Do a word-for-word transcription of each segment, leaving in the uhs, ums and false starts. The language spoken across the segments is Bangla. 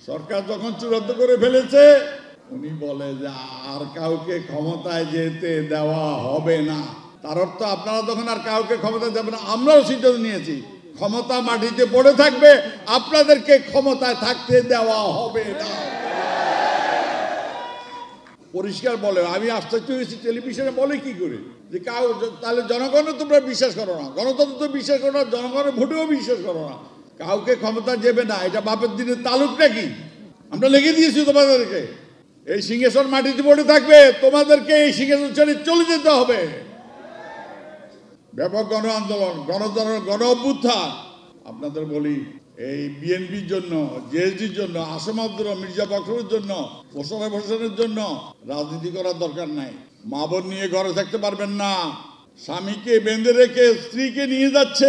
সরকার যখন চূড়ান্ত করে ফেলেছে উনি বলে যে আর কাউকে ক্ষমতায় যেতে দেওয়া হবে না। তার অর্থ আপনারা যখন আর কাউকে ক্ষমতা দেবেন না, আমরাও সিদ্ধান্ত নিয়েছি ক্ষমতা মাটিতে পড়ে থাকবে, আপনাদেরকে ক্ষমতায় থাকতে দেওয়া হবে না। পরিষ্কার বলে। আমি আশ্চর্য হয়েছি, টেলিভিশনে বলে কি করে যে কাউ তাহলে জনগণের তোমরা বিশ্বাস করো না, গণতন্ত্র তো বিশ্বাস করো না, জনগণের ভোটেও বিশ্বাস করো না, কাউকে ক্ষমতা দেবে না, এটা বাপের দিনের তালুক নাকি? আমরা লিখে দিয়েছি তোমাদেরকে এই সিংহাসন মাটিতে পড়ে থাকবে, তোমাদেরকে এই সিংহাসন ছেড়ে চলে যেতে হবে। ব্যাপক গণ আন্দোলন, গণতন্ত্র, গণ অভ্যুত্থান। আপনাদের বলি এই বিএনপির জন্য, জেএসডির জন্য, আসম আব্দুর মির্জা ফখরুলের জন্য, মোশাররফ হোসেনের জন্য রাজনীতি করার দরকার নাই। মা বোন নিয়ে ঘরে থাকতে পারবেন না, স্বামীকে বেঁধে রেখে স্ত্রীকে নিয়ে যাচ্ছে।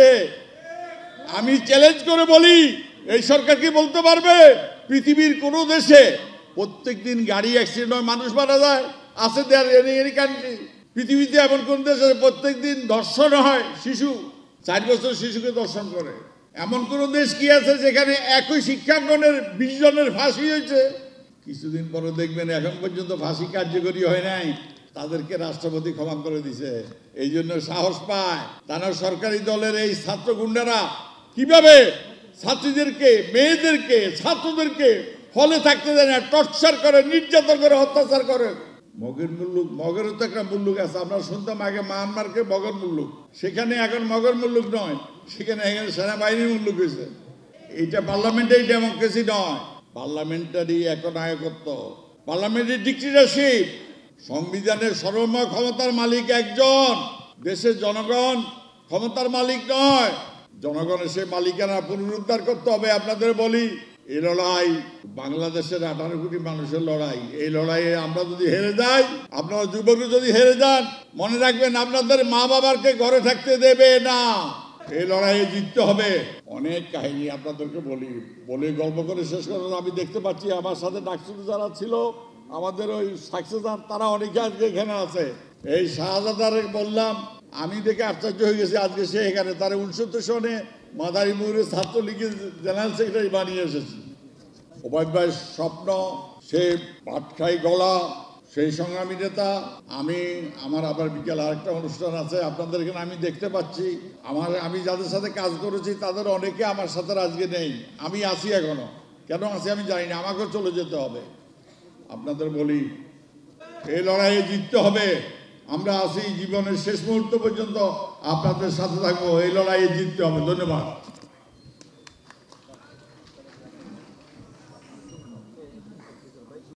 আমি চ্যালেঞ্জ করে বলি, এই সরকার কি বলতে পারবে পৃথিবীর কোন দেশে প্রত্যেক দিন গাড়ি অ্যাক্সিডেন্ট হয়, মানুষ মারা যায়? আছে দেয়ার এনি কান্ট্রি? পৃথিবীতে এমন কোন দেশে প্রত্যেক দিন ধর্ষণ হয়? শিশু চার বছর শিশুকে ধর্ষণ করে এমন কোন দেশ কি আছে যেখানে একই শিক্ষাঙ্গনের বিশ জনের ফাঁসি হয়েছে? কিছুদিন পরে দেখবেন এখন পর্যন্ত ফাঁসি কার্যকরী হয় নাই, তাদেরকে রাষ্ট্রপতি ক্ষমা করে দিছে। এই জন্য সাহস পায় তারা সরকারি দলের এই ছাত্র গুন্ডারা কিভাবে ছাত্রীদেরকে, মেয়েদেরকে, ছাত্রদেরকে হলে থাকতে দেয় না, টর্চার করে, নির্যাতন করে, অত্যাচার করে। মগের মুল্লুক, মগেরও তো একটা মুল্লুক আছে। আমরা শুনতাম আগে মায়ানমারকে মগের মুল্লুক, সেখানে এখন মগের মুল্লুক নয়, সেখানে এখন সেনাবাহিনীর মুল্লুক হয়েছে। এইটা পার্লামেন্টারি ডেমোক্রেসি নয়, পার্লামেন্টারি একনায়কত্ব, পার্লামেন্টারি ডিক্টেটরশিপ। সংবিধানের সর্বময় ক্ষমতার মালিক একজন, দেশের জনগণ ক্ষমতার মালিক নয়। জনগণের সেই মালিকানা পুনরুদ্ধার করতে হবে। আপনাদের বলি, এই লড়াই বাংলাদেশের আঠারো কোটি মানুষের লড়াই। এই লড়াইয়ে আমরা যদি হেরে যাই, আপনারা যুবক যদি হেরে যান, মনে রাখবেন আপনাদের মা বাবাকে ঘরে থাকতে দেবে না। এই লড়াইয়ে জিততে হবে। অনেক কাহিনী আপনাদেরকে বলি, বলে গল্প করে শেষ করেন। আমি দেখতে পাচ্ছি আমার সাথে ডাকসুতে যারা ছিল, আমাদের ওই সাকসেসার, তারা অনেকে আজকে এখানে আছে। এই শাহজাদারে বললাম, আমি দেখে আশ্চর্য হয়ে গেছি, আজকে সে এখানে। তারা উনসত্তর সনে মাদারীপুরের ছাত্রলীগের জেনারেল সেক্রেটারি বানিয়ে এসেছে। ওবায়দ ভাইয়ের স্বপ্ন, সে পাটখাই গলা, সেই সংগ্রামী নেতা। আমি আমার আবার বিকেল আরেকটা অনুষ্ঠান আছে আপনাদের এখানে, আমি দেখতে পাচ্ছি আমার, আমি যাদের সাথে কাজ করেছি তাদের অনেকে আমার সাথে আজকে নেই। আমি আছি এখনো, কেন আছি আমি জানি না, আমাকেও চলে যেতে হবে। আপনাদের বলি, এই লড়াইয়ে জিততে হবে। আমরা আছি জীবনের শেষ মুহূর্ত পর্যন্ত আপনাদের সাথে থাকবো। এই লড়াইয়ে জিততে হবে। ধন্যবাদ।